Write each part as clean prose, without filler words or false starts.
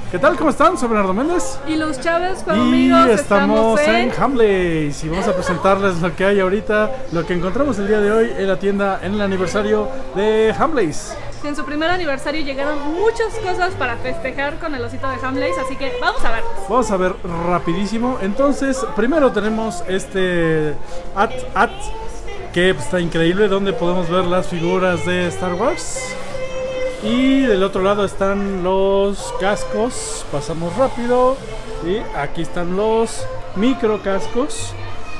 ¿Qué tal? ¿Cómo están? Soy Bernardo Méndez. Y Luz Chávez, pues, Y amigos, estamos en Hamleys y vamos a presentarles lo que hay ahorita, lo que encontramos el día de hoy en la tienda en el aniversario de Hamleys. En su primer aniversario llegaron muchas cosas para festejar con el osito de Hamleys, así que vamos a ver. Vamos a ver rapidísimo. Entonces, primero tenemos este at que está increíble, donde podemos ver las figuras de Star Wars. Y del otro lado están los cascos. Pasamos rápido. Y aquí están los micro cascos.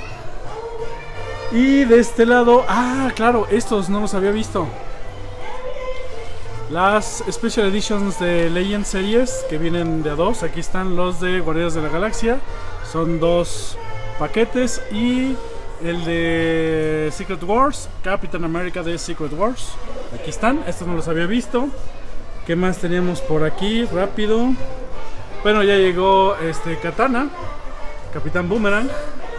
Y de este lado, claro, estos no los había visto. Las Special Editions de Legend Series que vienen de a dos. Aquí están los de Guardianes de la Galaxia. Son dos paquetes. Y el de Secret Wars, Captain America de Secret Wars. Aquí están, estos no los había visto. ¿Qué más teníamos por aquí? Rápido. Bueno, ya llegó Katana, Capitán Boomerang.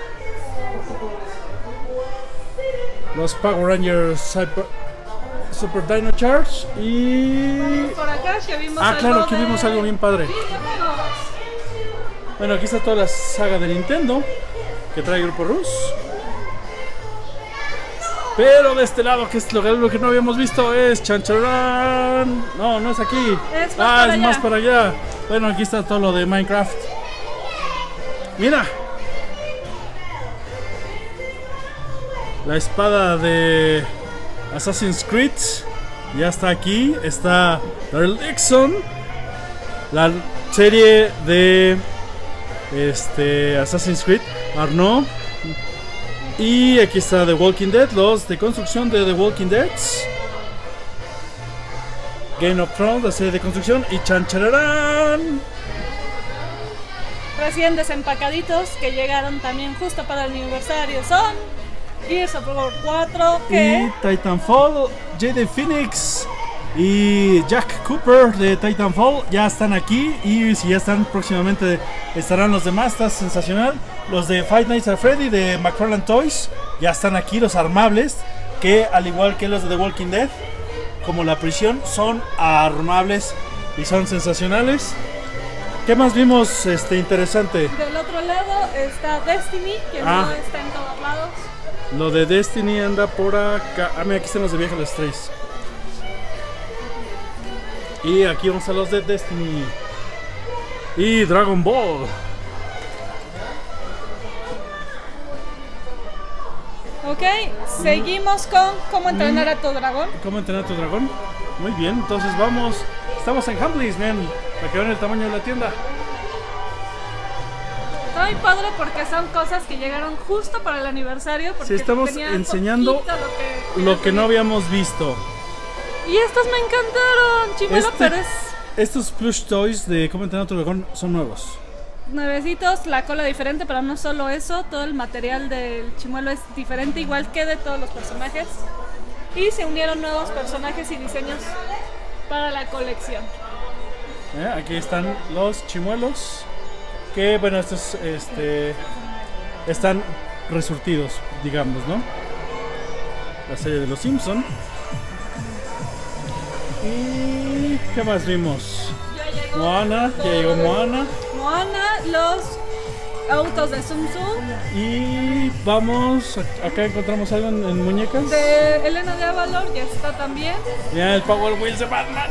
Los Power Rangers Super Dino Charge. Y por acá que vimos algo claro, aquí vimos algo bien padre. Sí, bueno, aquí está toda la saga de Nintendo que trae Grupo Rus. Pero de este lado, que es lo que no habíamos visto, es Chancharán. No, no es aquí. Es más para allá. Bueno, aquí está todo lo de Minecraft. Mira. La espada de Assassin's Creed ya está aquí. Está Daryl Dixon. La serie de Assassin's Creed, Arnaud. Y aquí está The Walking Dead, los de construcción de The Walking Dead. Game of Thrones, la serie de construcción. Y Chanchararán. Recién desempacaditos que llegaron también justo para el aniversario son Gears of War 4 y Titanfall, Jade Phoenix y Jack Cooper de Titanfall ya están aquí. Y si ya están, próximamente estarán los demás. Está sensacional. Los de Five Nights at Freddy de McFarlane Toys ya están aquí, los armables, que al igual que los de The Walking Dead, como la prisión, son armables y son sensacionales. ¿Qué más vimos interesante? Del otro lado está Destiny, que no está en todos lados. Lo de Destiny anda por acá. Mira, aquí están los de Viaje a las 3. Y aquí vamos a los de Destiny y Dragon Ball. Ok, seguimos con cómo entrenar a tu dragón. ¿Cómo entrenar a tu dragón? Muy bien, entonces vamos. Estamos en Hamleys, man, para que vean el tamaño de la tienda. Está muy padre porque son cosas que llegaron justo para el aniversario. Sí, estamos enseñando lo que no habíamos visto. Y estos me encantaron, Chimuelo Pérez. Estos plush toys de Cómo entrenar a tu dragón son nuevos. Nuevecitos, la cola diferente, pero no solo eso, todo el material del Chimuelo es diferente, igual que de todos los personajes. Y se unieron nuevos personajes y diseños para la colección. Aquí están los chimuelos, que bueno, estos están resurtidos, digamos, ¿no? La serie de los Simpson. ¿Y qué más vimos? Moana, ya llegó Moana. Moana, los autos de Tsum Tsum. Y vamos, acá encontramos algo en muñecas. De Elena de Avalor, ya está también. Ya el Power Wheels de Batman.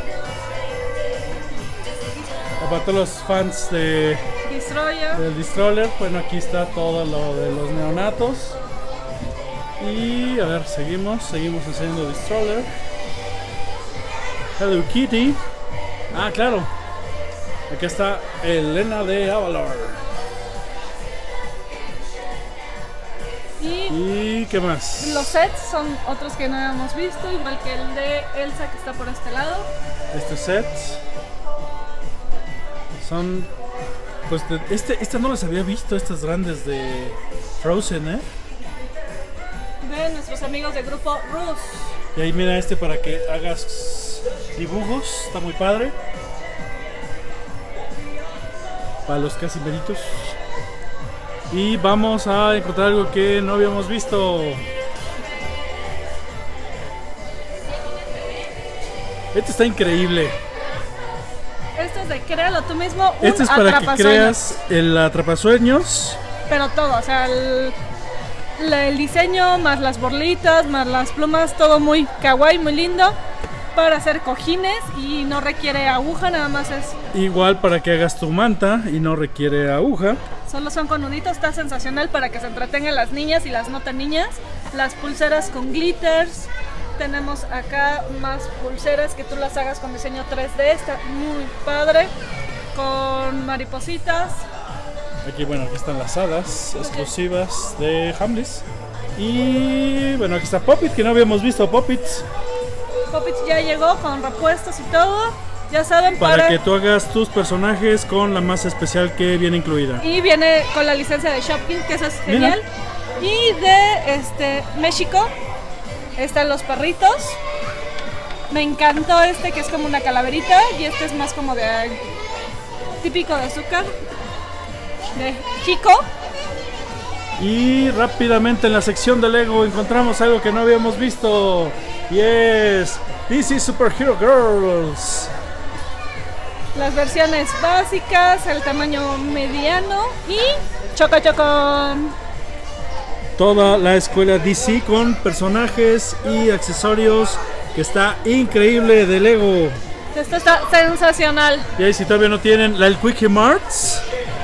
Para todos los fans de Destroyer. Del Destroyer, bueno, aquí está todo lo de los neonatos. Y a ver, seguimos enseñando Destroyer. Hello Kitty. Claro. Aquí está Elena de Avalor. ¿Y qué más? Los sets son otros que no habíamos visto, igual que el de Elsa que está por este lado. Estos sets son, pues, esta no las había visto, estas grandes de Frozen, de nuestros amigos de Grupo Rus. Y ahí mira para que hagas dibujos, está muy padre. Para los casimeritos. Y vamos a encontrar algo que no habíamos visto. Este está increíble. Esto es de créalo tú mismo, un Este es para que atrapasueños. creas el atrapasueños. Pero todo, o sea, el diseño, más las borlitas, más las plumas, todo muy kawaii, muy lindo. Para hacer cojines y no requiere aguja, nada más es... Igual para que hagas tu manta y no requiere aguja. Solo son con nuditos, está sensacional para que se entretengan las niñas y las no tan niñas. Las pulseras con glitters. Tenemos acá más pulseras que tú las hagas con diseño 3D, está muy padre. Con maripositas. Aquí, bueno, aquí están las hadas exclusivas de Hamleys. Y bueno, aquí está Pop-It, que no habíamos visto Pop-It. Pop-It ya llegó con repuestos y todo. Ya saben, Para que tú hagas tus personajes con la masa especial que viene incluida. Y viene con la licencia de Shopkins, que eso es genial. Mira. Y de México están los perritos. Me encantó este, que es como una calaverita. Y este es más como de típico de azúcar, de Chico. Y rápidamente en la sección de Lego encontramos algo que no habíamos visto. Y es DC Superhero Girls. Las versiones básicas, el tamaño mediano y Choco Choco. Toda la escuela DC con personajes y accesorios, que está increíble, de Lego. Esto está sensacional. Y ahí, si todavía no tienen el Quickie Marts,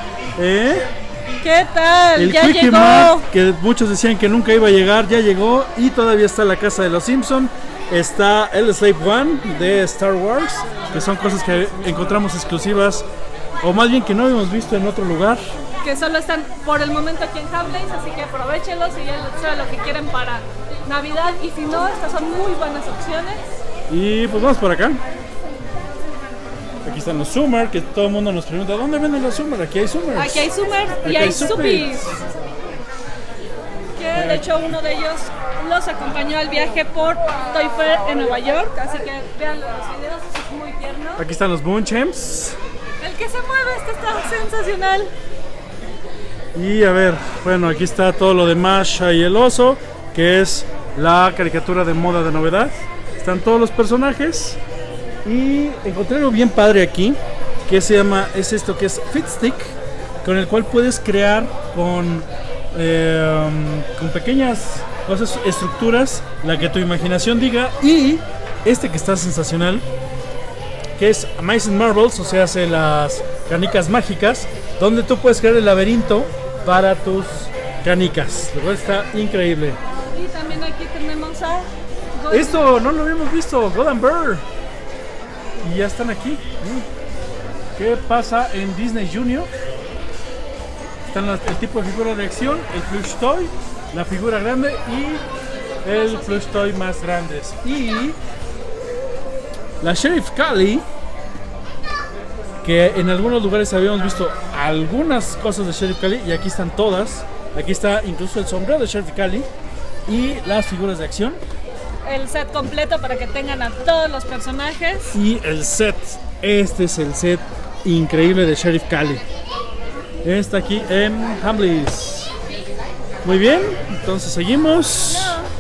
¿qué tal? el Ya Quickie llegó. Mart, que muchos decían que nunca iba a llegar, ya llegó. Y todavía está la casa de los Simpson. Está el Slave One de Star Wars, que son cosas que encontramos exclusivas, o más bien que no habíamos visto en otro lugar. Que solo están por el momento aquí en Hamleys, así que aprovechenlos y ya saben lo que quieren para Navidad. Y si no, estas son muy buenas opciones. Y pues vamos por acá. Aquí están los Summer, que todo el mundo nos pregunta, ¿dónde venden los Summer? Aquí hay Summer. Aquí hay Summer y Aquí hay hay Suppies. Que de hecho uno de ellos los acompañó al viaje por Toy Fair en Nueva York, así que vean los videos, es muy tierno. Aquí están los Moon Champs. El que se mueve, este está sensacional. Y a ver, bueno, aquí está todo lo de Masha y el oso, que es la caricatura de moda de novedad. Están todos los personajes. Y encontré algo bien padre aquí, que se llama, es esto que es Fit Stick, con el cual puedes crear con pequeñas cosas, estructuras, la que tu imaginación diga. Y este que está sensacional, que es Amazing Marvels, o sea, hace las canicas mágicas, donde tú puedes crear el laberinto para tus canicas, lo cual está increíble. Y también aquí tenemos a Esto no lo habíamos visto, Golden Bear. Y ya están aquí. ¿Qué pasa en Disney Junior? Están el tipo de figura de acción, el plush toy, la figura grande y el plush toy más grandes. Y la Sheriff Kali, que en algunos lugares habíamos visto algunas cosas de Sheriff Kali, y aquí están todas. Aquí está incluso el sombrero de Sheriff Kali y las figuras de acción. el set completo para que tengan a todos los personajes. Y el set, este es el set increíble de Sheriff Kali. Está aquí en Hamleys. Muy bien, entonces seguimos.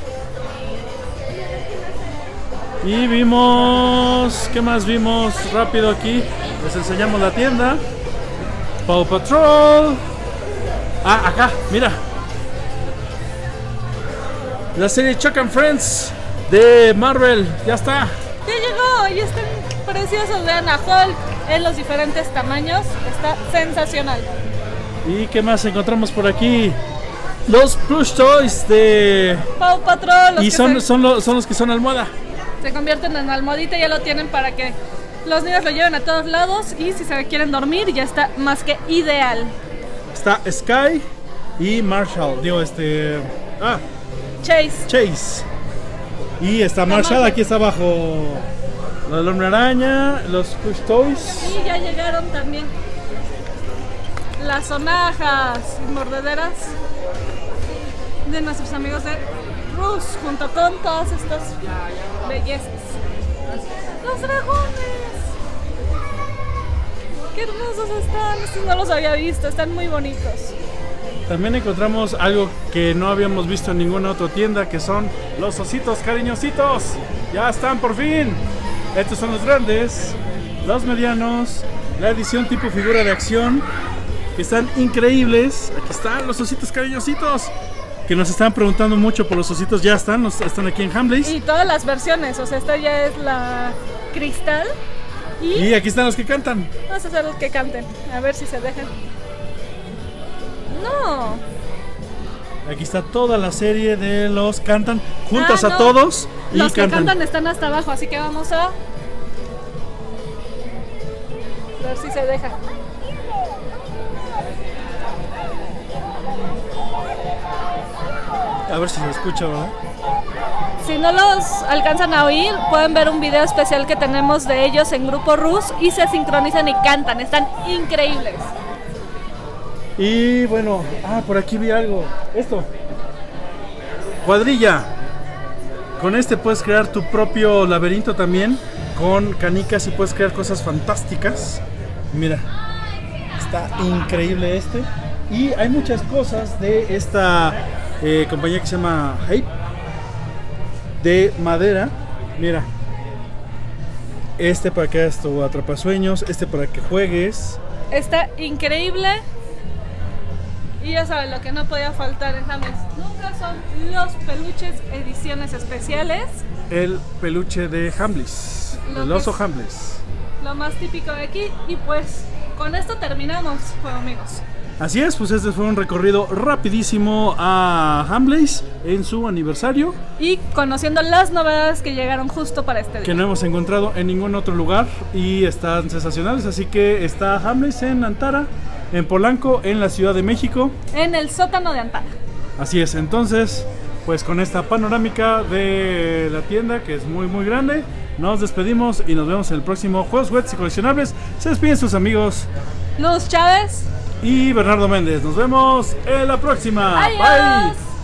Y vimos, ¿qué más vimos? Rápido aquí, les enseñamos la tienda. Paw Patrol. Ah, acá, mira. La serie Chuck and Friends de Marvel, ya está. Ya llegó y están preciosos. Vean a Hulk en los diferentes tamaños. Está sensacional. ¿Y qué más encontramos por aquí? Los plush toys de Paw Patrol. Los y que son los que son almohada. se convierten en almohadita, ya lo tienen para que los niños lo lleven a todos lados. Y si se quieren dormir, ya está más que ideal. Está Sky y Marshall. Digo, Chase. Y está Marshall, aquí está abajo. La del Hombre Araña, los plush toys. Y ya llegaron también las sonajas y mordederas de nuestros amigos de Rus, junto con todas estas bellezas. ¡Los dragones! ¡Qué hermosos están! Estos no los había visto, están muy bonitos. También encontramos algo que no habíamos visto en ninguna otra tienda, que son los ositos cariñositos. Ya están por fin. Estos son los grandes. los medianos, la edición tipo figura de acción, que están increíbles. Aquí están los ositos cariñositos, que nos están preguntando mucho por los ositos. Ya están aquí en Hamleys. Y todas las versiones, o sea, esta ya es la cristal. Y aquí están los que cantan. Vamos a hacer los que canten, a ver si se dejan. No. Aquí está toda la serie de los cantan. Juntas no. a todos y los cantan. que cantan están hasta abajo, así que vamos a ver si se deja. A ver si se escucha, ¿verdad? Si no los alcanzan a oír, pueden ver un video especial que tenemos de ellos en Grupo Rus y se sincronizan y cantan, están increíbles. Y bueno, por aquí vi algo. Esto. Cuadrilla. Con este puedes crear tu propio laberinto también. Con canicas y puedes crear cosas fantásticas. Mira, está increíble este. Y hay muchas cosas de esta compañía que se llama Hype, de madera. Mira, este para que hagas tu atrapasueños, este para que juegues. Está increíble. Y ya saben, lo que no podía faltar en Hamleys nunca son los peluches ediciones especiales. El peluche de Hamleys, el oso Hamleys. Lo más típico de aquí. Y pues con esto terminamos, amigos. Así es, pues este fue un recorrido rapidísimo a Hamleys en su aniversario. Y conociendo las novedades que llegaron justo para este día. Que no hemos encontrado en ningún otro lugar y están sensacionales. Así que está Hamleys en Antara, en Polanco, en la Ciudad de México. En el sótano de Antara. Así es, entonces, pues con esta panorámica de la tienda, que es muy muy grande, nos despedimos y nos vemos en el próximo Juegos, Juguetes y Coleccionables. Se despiden sus amigos Luz Chávez y Bernardo Méndez. Nos vemos en la próxima. Adiós. Bye.